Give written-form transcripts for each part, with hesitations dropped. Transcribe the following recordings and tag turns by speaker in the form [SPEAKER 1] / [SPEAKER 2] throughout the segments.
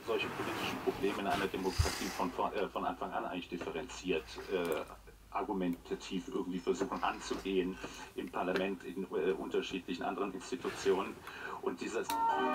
[SPEAKER 1] solche politischen Probleme in einer Demokratie von Anfang an eigentlich differenziert, argumentativ irgendwie versuchen anzugehen, im Parlament, in unterschiedlichen anderen Institutionen. Und dieses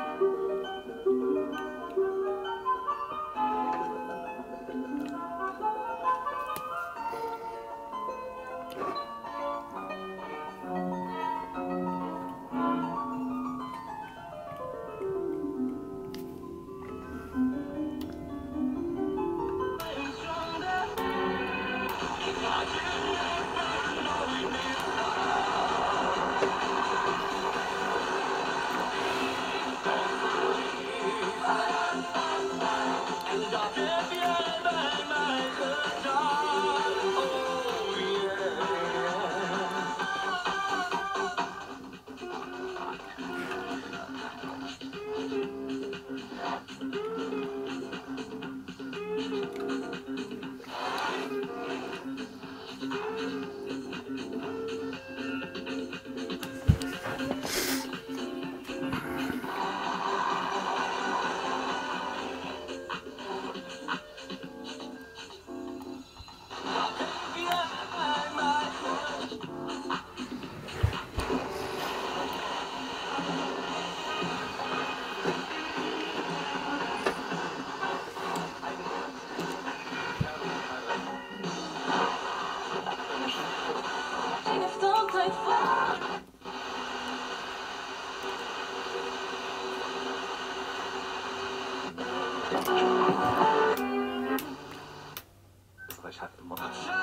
[SPEAKER 1] Österreich hat immer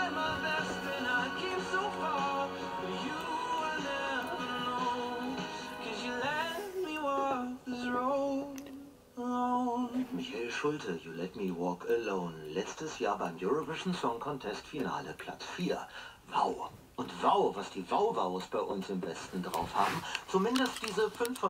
[SPEAKER 2] Michael Schulte, You Let Me Walk Alone. Letztes Jahr beim Eurovision Song Contest Finale Platz 4. Wow. Und wow, was die Wow-Wows bei uns im Westen drauf haben. Zumindest diese 5